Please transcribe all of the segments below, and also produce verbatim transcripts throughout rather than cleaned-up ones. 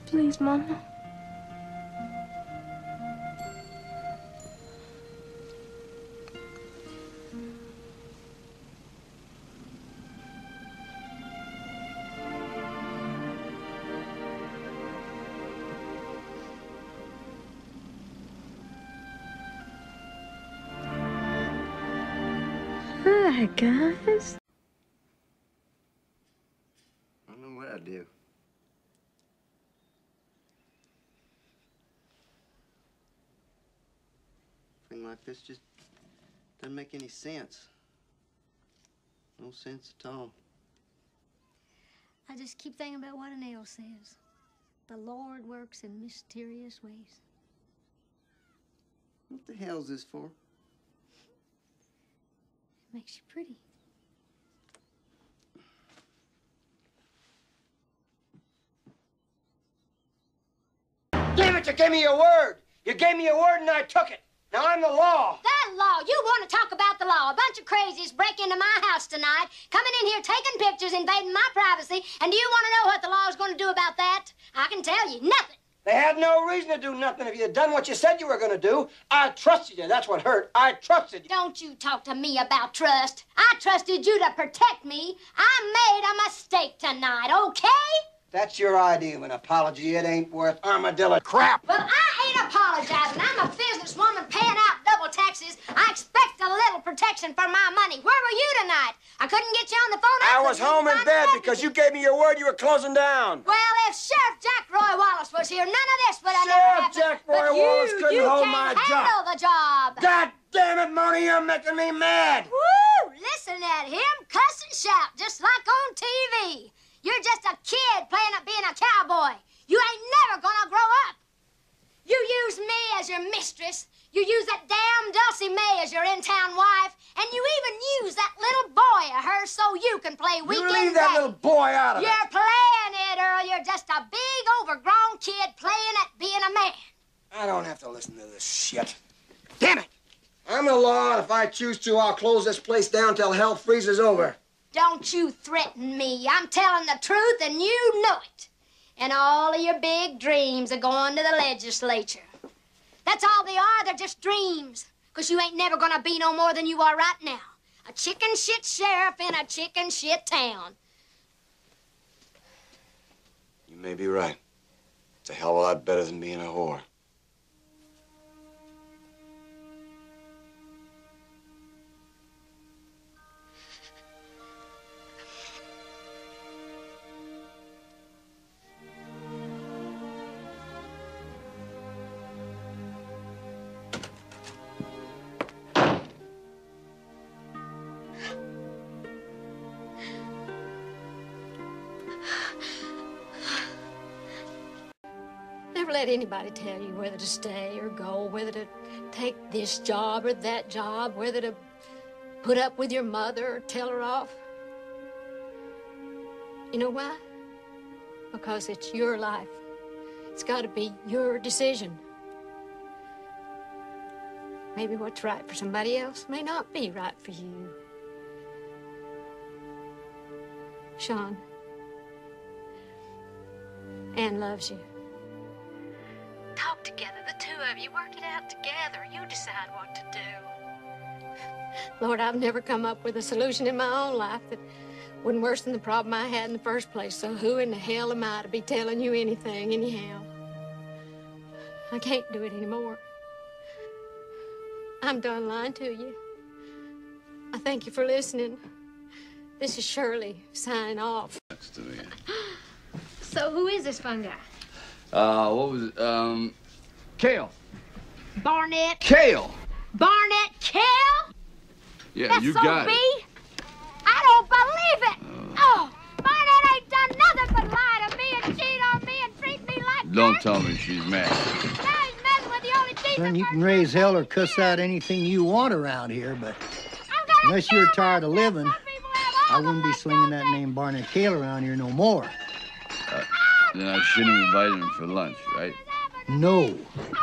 Please, Mama. Hi, guys. I don't know what I do. Thing like this just doesn't make any sense. No sense at all. I just keep thinking about what an ale says. The Lord works in mysterious ways. What the hell's this for? It makes you pretty. Damn it, you gave me your word. You gave me your word and I took it. Now I'm the law. That law? You want to talk about the law? A bunch of crazies break into my house tonight, coming in here, taking pictures, invading my privacy, and do you want to know what the law is going to do about that? I can tell you, nothing. They had no reason to do nothing. If you had done what you said you were going to do, I trusted you. That's what hurt. I trusted you. Don't you talk to me about trust. I trusted you to protect me. I made a mistake tonight, okay? That's your idea of an apology. It ain't worth armadillo crap. Well, I ain't apologizing. I'm a businesswoman paying out double taxes. I expect a little protection for my money. Where were you tonight? I couldn't get you on the phone. I, I was home in bed because you gave me your word you were closing down. Well, if Sheriff Jack Roy Wallace was here, none of this would have never Sheriff happened. Jack Roy but Wallace you, couldn't you hold can't my handle job. the job. God damn it, Mona, you're making me mad. Woo! Listen at him cuss and shout just like on T V. You're just a kid playing at being a cowboy. You ain't never gonna grow up. You use me as your mistress. You use that damn Dulcie May as your in-town wife. And you even use that little boy of hers so you can play weekend You leave that daddy. little boy out of You're it. playing it, Earl. You're just a big, overgrown kid playing at being a man. I don't have to listen to this shit. Damn it. I'm the law, and if I choose to, I'll close this place down till hell freezes over. Don't you threaten me. I'm telling the truth, and you know it. And all of your big dreams are going to the legislature. That's all they are. They're just dreams. Because you ain't never going to be no more than you are right now. A chicken shit sheriff in a chicken shit town. You may be right. It's a hell of a lot better than being a whore. Never let anybody tell you whether to stay or go, whether to take this job or that job, whether to put up with your mother or tell her off. You know why? Because it's your life. It's got to be your decision. Maybe what's right for somebody else may not be right for you. Sean, Ann loves you. Talk together, the two of you. Work it out together. You decide what to do. Lord, I've never come up with a solution in my own life that wouldn't worsen the problem I had in the first place. So who in the hell am I to be telling you anything anyhow? I can't do it anymore. I'm done lying to you. I thank you for listening. This is Shirley signing off. Next to me. So who is this fun guy? Uh, what was it? Um, Kale. Barnett? Kale. Barnett Kale? Yeah, That's you so got B? it. I don't believe it. Oh, Barnett ain't done nothing but lie to me and cheat on me and treat me like Don't dirt. tell me she's mad. Now he's messing with the only decent Son, you person can raise I've hell or ever cuss seen. out anything you want around here, but I'm gonna unless you're kill tired of myself. living, Some people have all I wouldn't the be luck, slinging don't that they? name Barnett Kale around here no more. Uh, then I shouldn't have invited him for lunch, right? No.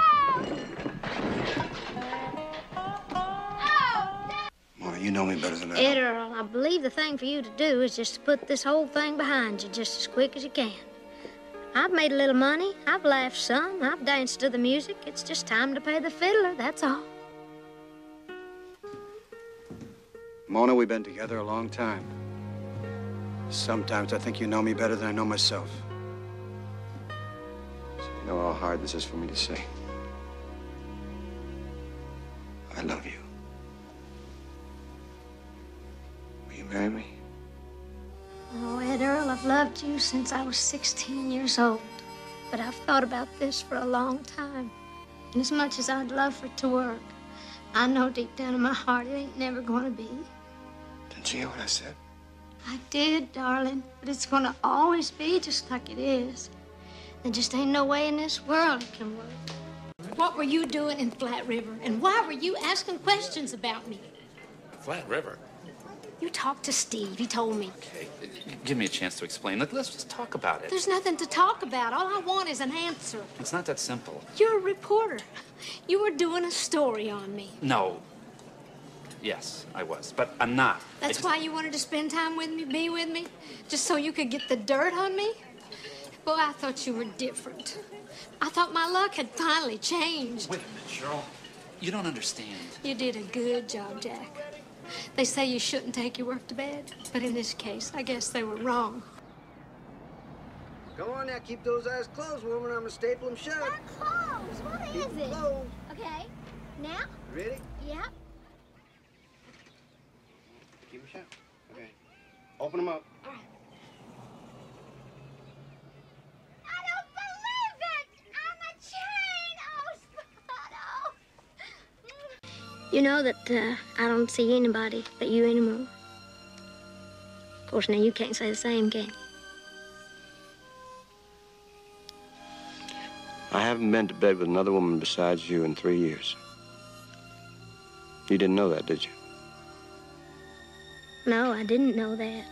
Mona, you know me better than that. Ed Earl, I believe the thing for you to do is just to put this whole thing behind you just as quick as you can. I've made a little money. I've laughed some. I've danced to the music. It's just time to pay the fiddler, that's all. Mona, we've been together a long time. Sometimes I think you know me better than I know myself. So you know how hard this is for me to say. I love you. Will you marry me? Oh, Ed Earl, I've loved you since I was sixteen years old. But I've thought about this for a long time. And as much as I'd love for it to work, I know deep down in my heart it ain't never gonna be. Didn't you hear what I said? I did, darling, but it's gonna always be just like it is. There just ain't no way in this world it can work. What were you doing in Flat River? And why were you asking questions about me? Flat River? You talked to Steve. He told me. Okay, give me a chance to explain. Let, let's just talk about it. There's nothing to talk about. All I want is an answer. It's not that simple. You're a reporter. You were doing a story on me. No. Yes, I was, but I'm not. That's just... why you wanted to spend time with me, be with me? Just so you could get the dirt on me? Boy, I thought you were different. I thought my luck had finally changed. Wait a minute, Cheryl. You don't understand. You did a good job, Jack. They say you shouldn't take your work to bed, but in this case, I guess they were wrong. Go on now, keep those eyes closed, woman. I'm gonna staple them shut. They're closed. What is Keep 'em it? closed. Okay. Now? Ready? Yep. Keep them shut. Okay. Open them up. All right. I don't believe it! I'm a chain! Oh, Spotto! You know that uh, I don't see anybody but you anymore. Of course, now you can't say the same, can you? I haven't been to bed with another woman besides you in three years. You didn't know that, did you? No, I didn't know that.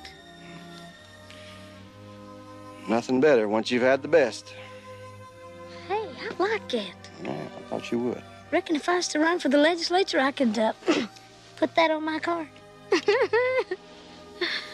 Nothing better once you've had the best. Hey, I like that. Yeah, I thought you would. Reckon if I was to run for the legislature, I could uh, put that on my card.